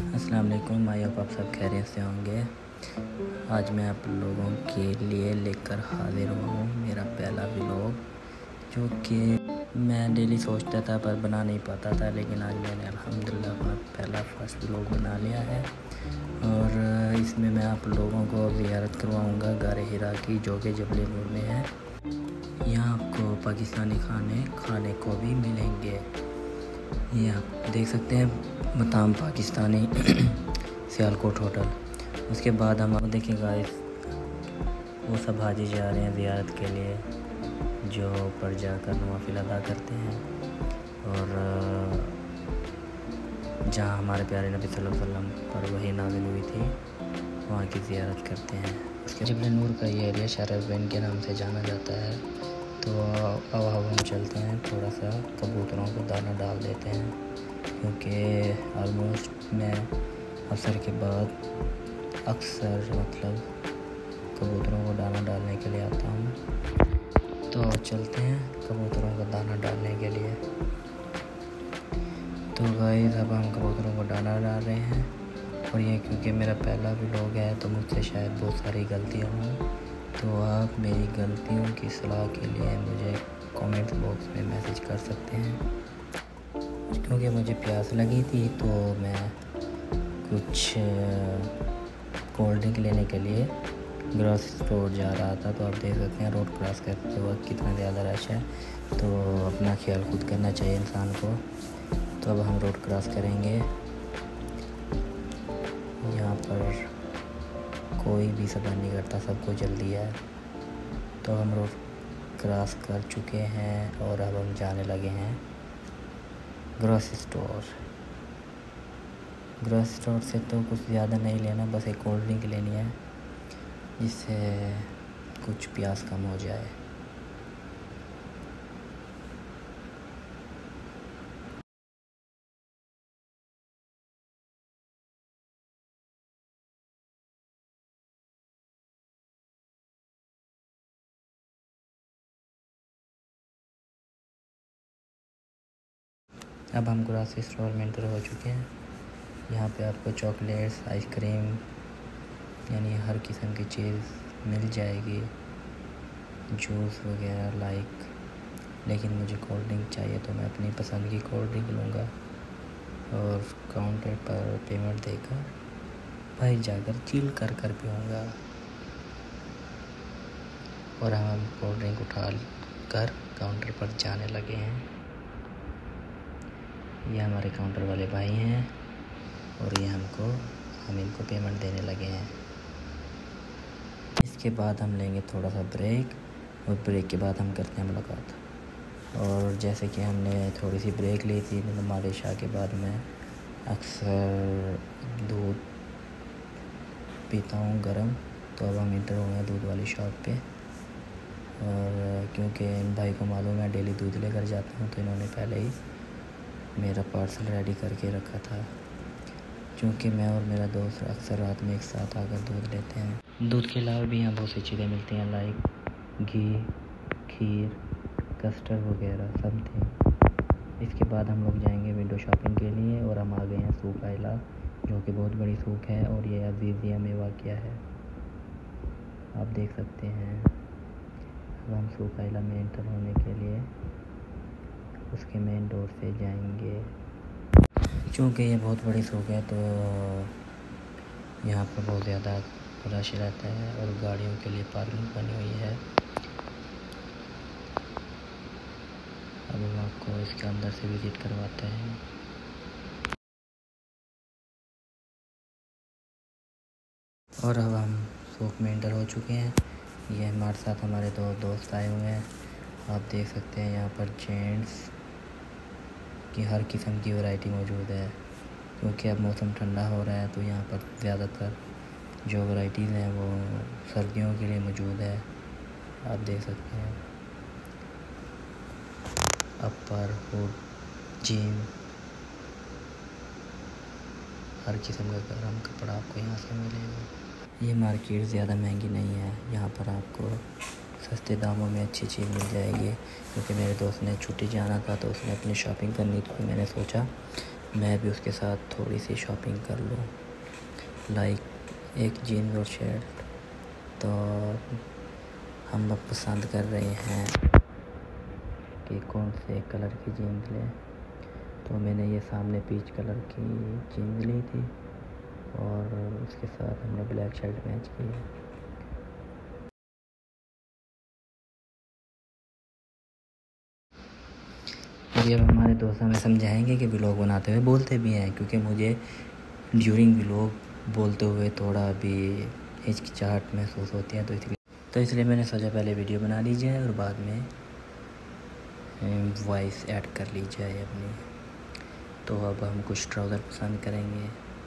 अस्सलाम वालेकुम। I hope आप सब खैरियत से होंगे। आज मैं आप लोगों के लिए लेकर हाजिर हुआ हूँ मेरा पहला व्लॉग, जो कि मैं डेली सोचता था पर बना नहीं पाता था, लेकिन आज मैंने अल्हम्दुलिल्लाह अपना पहला फर्स्ट व्लॉग बना लिया है। और इसमें मैं आप लोगों को ज़ियारत करवाऊँगा गारे हिरा की, जो कि जबल नूर में है। यहाँ आपको पाकिस्तानी खाने को भी मिलेंगे। ये आप देख सकते हैं, मताम पाकिस्तानी सियालकोट होटल। उसके बाद हम देखिए गाइस, वो सब हाजी जा रहे हैं ज़ियारत के लिए, जो ऊपर जाकर नवाफिल अदा करते हैं। और जहाँ हमारे प्यारे नबी सल्लल्लाहु अलैहि वसल्लम पर वही नाज़िल हुई थी, वहाँ की ज़ियारत करते हैं। उसके जबल नूर का ये एरिया शहर के नाम से जाना जाता है। तो अब हम चलते हैं, थोड़ा सा कबूतरों को दाना डाल देते हैं, क्योंकि ऑलमोस्ट मैं असर के बाद अक्सर कबूतरों को दाना डालने के लिए आता हूँ। तो चलते हैं कबूतरों को दाना डालने के लिए। तो गाइस, अब हम कबूतरों को दाना डाल रहे हैं। और ये क्योंकि मेरा पहला व्लॉग है, तो मुझसे शायद बहुत सारी गलतियाँ हों, तो आप मेरी गलतियों की सलाह के लिए मुझे कमेंट बॉक्स में मैसेज कर सकते हैं। क्योंकि मुझे प्यास लगी थी, तो मैं कुछ कोल्ड ड्रिंक लेने के लिए ग्रोसरी स्टोर जा रहा था। तो आप देख सकते हैं रोड क्रॉस करते वक्त कितना ज़्यादा रश है, तो अपना ख्याल खुद करना चाहिए इंसान को। तो अब हम रोड क्रॉस करेंगे। यहाँ पर कोई भी सफ़र नहीं करता, सबको जल्दी है। तो हम रोड क्रॉस कर चुके हैं और अब हम जाने लगे हैं ग्रोसरी स्टोर। ग्रोसरी स्टोर से तो कुछ ज़्यादा नहीं लेना, बस एक कोल्ड ड्रिंक लेनी है, जिससे कुछ प्यास कम हो जाए। अब हम ग्रोसरी स्टोर में एंटर हो चुके हैं। यहाँ पे आपको चॉकलेट्स, आइसक्रीम, यानी हर किस्म की चीज़ मिल जाएगी, जूस वगैरह लेकिन मुझे कोल्ड ड्रिंक चाहिए, तो मैं अपनी पसंद की कोल्ड ड्रिंक लूँगा और काउंटर पर पेमेंट देकर भाई जाकर चिल कर पीऊँगा। और हम कोल्ड ड्रिंक उठा कर काउंटर पर जाने लगे हैं। ये हमारे काउंटर वाले भाई हैं और ये हम इनको पेमेंट देने लगे हैं। इसके बाद हम लेंगे थोड़ा सा ब्रेक, और ब्रेक के बाद हम करते हैं मुलाकात। और जैसे कि हमने थोड़ी सी ब्रेक ली थी नमाज़ इशा के बाद, मैं अक्सर दूध पीता हूँ गर्म। तो अब हम इंटर हो गए दूध वाली शॉप पे। और क्योंकि इन भाई को मालूम है डेली दूध लेकर जाता हूँ, तो इन्होंने पहले ही मेरा पार्सल रेडी करके रखा था, क्योंकि मैं और मेरा दोस्त अक्सर रात में एक साथ आकर दूध लेते हैं। दूध के अलावा भी यहाँ बहुत सी चीज़ें मिलती हैं, लाइक घी, खीर, कस्टर्ड वगैरह समथिंग। इसके बाद हम लोग जाएंगे विंडो शॉपिंग के लिए, और हम आ गए हैं सूक आइला, जो कि बहुत बड़ी सूक है और ये अजीज़िया में वाक़या है, आप देख सकते हैं। अब हम सूक आइला में एंटर होने के लिए उसके मेन डोर से जाएंगे। क्योंकि ये बहुत बड़ी सूक है, तो यहाँ पर बहुत ज़्यादा रश रहता है और गाड़ियों के लिए पार्किंग बनी हुई है। अब हम आपको इसके अंदर से विज़िट करवाते हैं। और अब हम सूक में एंटर हो चुके हैं। ये हमारे साथ हमारे दो दोस्त आए हुए हैं। आप देख सकते हैं यहाँ पर जेंट्स की हर किस्म की वैरायटी मौजूद है, क्योंकि अब मौसम ठंडा हो रहा है, तो यहाँ पर ज़्यादातर जो वैराइटीज़ हैं वो सर्दियों के लिए मौजूद है। आप देख सकते हैं अपर, हुड, जीन, हर किस्म का गर्म कपड़ा आपको यहाँ से मिलेगा। ये मार्केट ज़्यादा महंगी नहीं है, यहाँ पर आपको सस्ते दामों में अच्छी चीज़ मिल जाएगी। क्योंकि मेरे दोस्त ने छुट्टी जाना था, तो उसने अपनी शॉपिंग करनी थी, तो मैंने सोचा मैं भी उसके साथ थोड़ी सी शॉपिंग कर लूँ, लाइक एक जीन्स और शर्ट। तो हम अब पसंद कर रहे हैं कि कौन से कलर की जीन्स लें। तो मैंने ये सामने पीच कलर की जीन्स ली थी और उसके साथ हमने ब्लैक शर्ट मैच की है। ये अब हमारे दोस्त हमें समझाएंगे कि व्लॉग बनाते हुए बोलते भी हैं, क्योंकि मुझे ड्यूरिंग व्लॉग बोलते हुए थोड़ा अभी हिचकिचाहट महसूस होती है। तो इसलिए मैंने सोचा पहले वीडियो बना ली जाए और बाद में वॉइस ऐड कर ली जाए अपनी। तो अब हम कुछ ट्राउज़र पसंद करेंगे।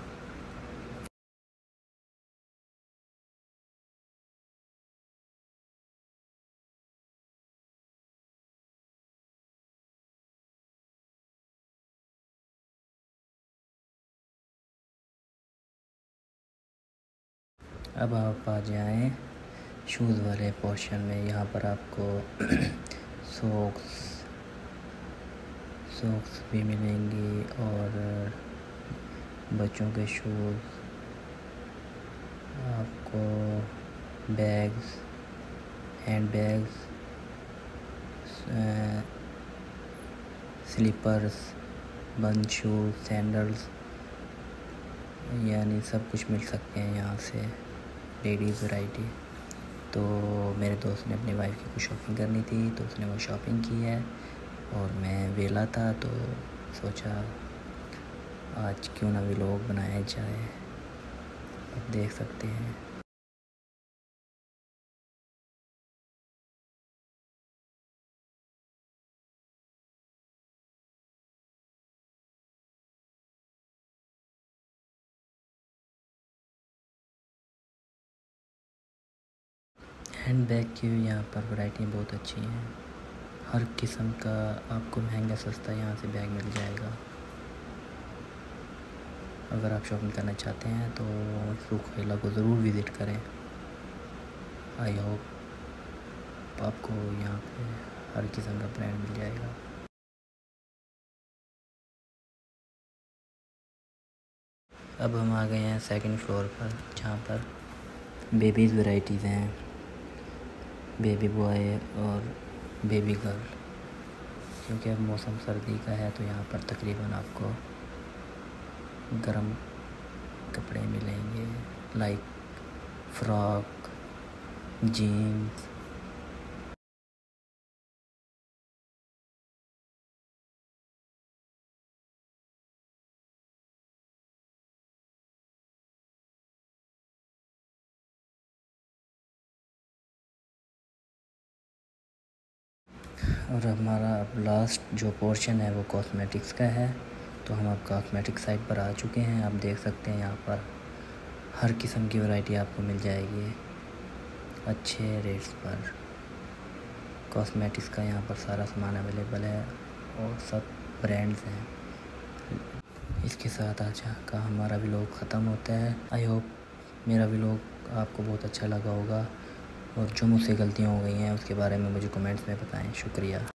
अब आप आ जाएं शूज़ वाले पोर्शन में। यहाँ पर आपको सॉक्स भी मिलेंगी और बच्चों के शूज़, आपको बैग्स, हैंड बैग्स, स्लीपर्स, बंद शूज़, सैंडल्स, यानी सब कुछ मिल सकते हैं यहाँ से, लेडीज़ वैरायटी। तो मेरे दोस्त ने अपनी वाइफ की कुछ शॉपिंग करनी थी तो उसने वो शॉपिंग की है और मैं वेला था तो सोचा आज क्यों ना व्लॉग बनाया जाए। अब देख सकते हैं। हैंड बैग की यहाँ पर वैरायटी बहुत अच्छी हैं। हर किस्म का आपको महंगा सस्ता यहाँ से बैग मिल जाएगा। अगर आप शॉपिंग करना चाहते हैं तो सुखैला को ज़रूर विज़िट करें। आई होप आपको यहाँ पे हर किस्म का ब्रांड मिल जाएगा। अब हम आ गए हैं सेकंड फ्लोर पर, जहाँ पर बेबीज़ वैराइटीज़ हैं, बेबी बॉय और बेबी गर्ल। क्योंकि अब मौसम सर्दी का है तो यहाँ पर तकरीबन आपको गर्म कपड़े मिलेंगे, लाइक फ्रॉक, जीन्स। और हमारा अब लास्ट जो पोर्शन है वो कॉस्मेटिक्स का है। तो हम अब कॉस्मेटिक साइड पर आ चुके हैं। आप देख सकते हैं यहाँ पर हर किस्म की वैरायटी आपको मिल जाएगी अच्छे रेट्स पर। कॉस्मेटिक्स का यहाँ पर सारा सामान अवेलेबल है और सब ब्रांड्स हैं। इसके साथ आज का हमारा व्लॉग ख़त्म होता है। आई होप मेरा व्लॉग आपको बहुत अच्छा लगा होगा और जो मुझसे गलतियाँ हो गई हैं उसके बारे में मुझे कमेंट्स में बताएं। शुक्रिया।